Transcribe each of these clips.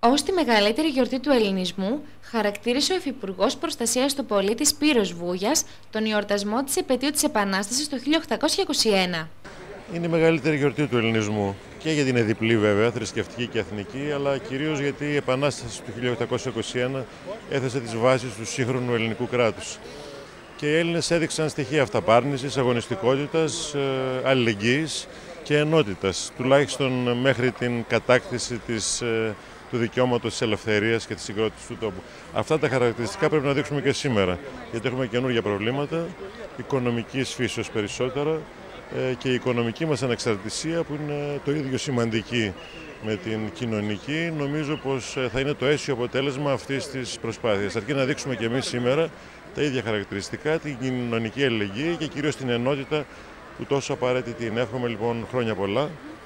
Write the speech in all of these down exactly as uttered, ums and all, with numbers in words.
Ως τη μεγαλύτερη γιορτή του ελληνισμού, χαρακτήρισε ο Υφυπουργός Προστασίας του Πολίτη Σπύρος Βούγιας τον εορτασμό της επετείου της Επανάστασης του χίλια οκτακόσια είκοσι ένα. Είναι η μεγαλύτερη γιορτή του ελληνισμού και γιατί είναι διπλή βέβαια, θρησκευτική και εθνική, αλλά κυρίως γιατί η Επανάσταση του χίλια οκτακόσια είκοσι ένα έθεσε τις βάσεις του σύγχρονου ελληνικού κράτους. Και οι Έλληνες έδειξαν στοιχεία αυταπάρνησης, αγωνιστικότητας, αλληλεγγύης και ενότητας, τουλάχιστον μέχρι την κατάκτηση της, του δικαιώματος της ελευθερίας και της συγκρότησης του τόπου. Αυτά τα χαρακτηριστικά πρέπει να δείξουμε και σήμερα, γιατί έχουμε καινούργια προβλήματα, οικονομικής φύσεως περισσότερα, και η οικονομική μας ανεξαρτησία που είναι το ίδιο σημαντική με την κοινωνική, νομίζω πως θα είναι το αίσιο αποτέλεσμα αυτής της προσπάθειας. Αρκεί να δείξουμε και εμείς σήμερα τα ίδια χαρακτηριστικά, την κοινωνική αλληλεγγύη και κυρίως την ενότητα που τόσο απαραίτητη είναι. Εύχομαι λοιπόν χρόνια πολλά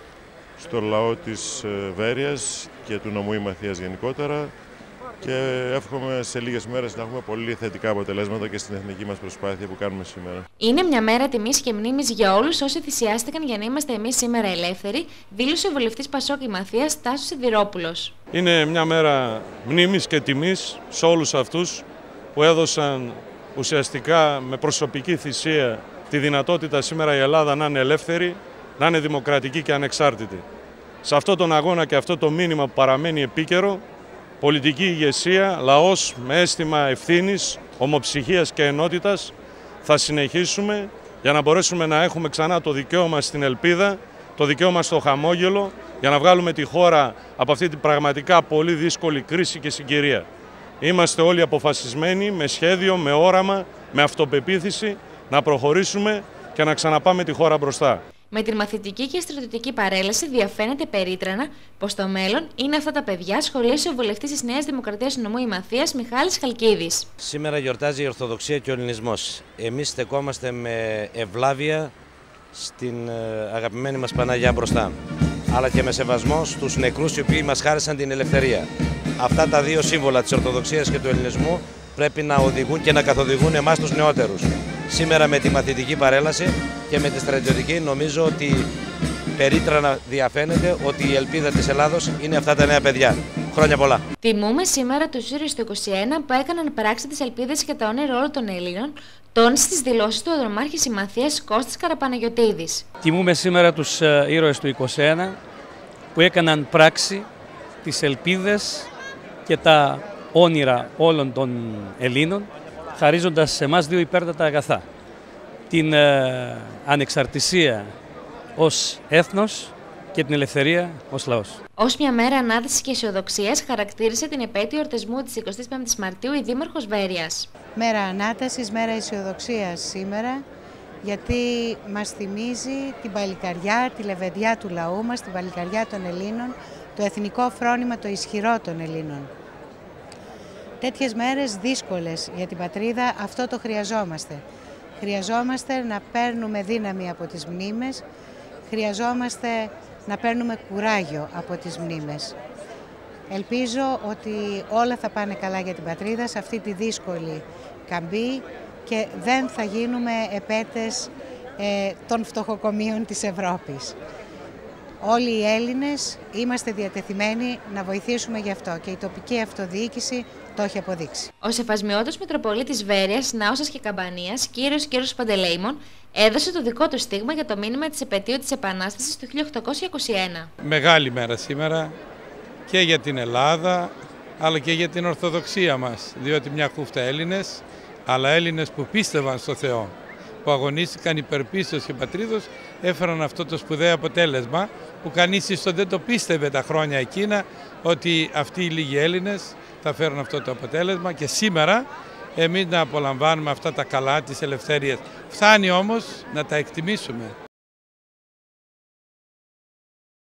στο λαό της Βέρειας και του νομού Ημαθίας γενικότερα και εύχομαι σε λίγες μέρες να έχουμε πολύ θετικά αποτελέσματα και στην εθνική μας προσπάθεια που κάνουμε σήμερα. Είναι μια μέρα τιμής και μνήμης για όλους όσοι θυσιάστηκαν για να είμαστε εμείς σήμερα ελεύθεροι, δήλωσε ο βουλευτής Πασόκ Ημαθίας Τάσος Σιδηρόπουλος. Είναι μια μέρα μνήμης και τιμής σε όλους αυτούς που έδωσαν ουσιαστικά με προσωπική θυσία τη δυνατότητα σήμερα η Ελλάδα να είναι ελεύθερη, να είναι δημοκρατική και ανεξάρτητη. Σε αυτόν τον αγώνα και αυτό το μήνυμα που παραμένει επίκαιρο, πολιτική ηγεσία, λαός με αίσθημα ευθύνης, ομοψυχίας και ενότητας θα συνεχίσουμε για να μπορέσουμε να έχουμε ξανά το δικαίωμα στην ελπίδα, το δικαίωμα στο χαμόγελο, για να βγάλουμε τη χώρα από αυτή την πραγματικά πολύ δύσκολη κρίση και συγκυρία. Είμαστε όλοι αποφασισμένοι, με σχέδιο, με όραμα, με αυτοπεποίθηση να προχωρήσουμε και να ξαναπάμε τη χώρα μπροστά. Με την μαθητική και στρατιωτική παρέλαση διαφαίνεται περίτρανα πως το μέλλον είναι αυτά τα παιδιά, σχολίασε ο βουλευτής της Νέας Δημοκρατίας του νομού Ημαθίας Μιχάλης Χαλκίδης. Σήμερα γιορτάζει η Ορθοδοξία και ο Ελληνισμός. Εμείς στεκόμαστε με ευλάβεια στην αγαπημένη μας Παναγιά μπροστά, αλλά και με σεβασμό στους νεκρούς οι οποίοι μας χάρισαν την ελευθερία. Αυτά τα δύο σύμβολα της Ορθοδοξίας και του Ελληνισμού πρέπει να οδηγούν και να καθοδηγούν εμάς τους νεότερους. Σήμερα με τη μαθητική παρέλαση και με τη στρατιωτική νομίζω ότι περίτρανα διαφαίνεται ότι η ελπίδα της Ελλάδος είναι αυτά τα νέα παιδιά. Χρόνια πολλά. Τιμούμε σήμερα τους ήρωες του είκοσι ένα που έκαναν πράξη τις ελπίδες και τα όνειρα όλων των Ελλήνων, τόνισε στις δηλώσεις του ο δρομάρχης Ημαθίας Κώστας Καραπαναγιωτίδης. Τιμούμε σήμερα τους ήρωες του είκοσι ένα που έκαναν πράξη τις ελπίδες και τα όνειρα όλων των Ελλήνων, χαρίζοντας σε εμάς δύο υπέρτατα αγαθά. Την ε, ανεξαρτησία ως έθνος και την ελευθερία ως λαός. Ως μια μέρα ανάδυσης και αισιοδοξίας χαρακτήρισε την επέτειο εορτασμού της εικοστής πέμπτης Μαρτίου η Δήμαρχος Βέρειας. Μέρα ανάτασης, μέρα αισιοδοξίας σήμερα, γιατί μας θυμίζει την παλικαριά, τη λεβεντιά του λαού μας, την παλικαριά των Ελλήνων, το εθνικό φρόνημα, το ισχυρό των Ελλήνων. Τέτοιες μέρες δύσκολες για την πατρίδα, αυτό το χρειαζόμαστε. Χρειαζόμαστε να παίρνουμε δύναμη από τις μνήμες, χρειαζόμαστε να παίρνουμε κουράγιο από τις μνήμες. Ελπίζω ότι όλα θα πάνε καλά για την πατρίδα σε αυτή τη δύσκολη καμπή και δεν θα γίνουμε επέτες ε, των φτωχοκομείων της Ευρώπης. Όλοι οι Έλληνες είμαστε διατεθειμένοι να βοηθήσουμε γι' αυτό και η τοπική αυτοδιοίκηση το έχει αποδείξει. Ο Σεφασμιώτος Μητροπολίτης Βέρειας, Ναόσας και Καμπανίας, κύριος Κύρος Παντελεήμων, έδωσε το δικό του στίγμα για το μήνυμα της επετείου της Επανάστασης του χίλια οκτακόσια είκοσι ένα. Μεγάλη μέρα σήμερα και για την Ελλάδα, αλλά και για την Ορθοδοξία μας, διότι μια χούφτα Έλληνες, αλλά Έλληνες που πίστευαν στο Θεό, που αγωνίστηκαν υπερπίστεως και πατρίδος, έφεραν αυτό το σπουδαίο αποτέλεσμα που κανείς ίσως δεν το πίστευε τα χρόνια εκείνα ότι αυτοί οι λίγοι Έλληνες θα φέρουν αυτό το αποτέλεσμα και σήμερα εμείς να απολαμβάνουμε αυτά τα καλά της ελευθερίας. Φτάνει όμως να τα εκτιμήσουμε.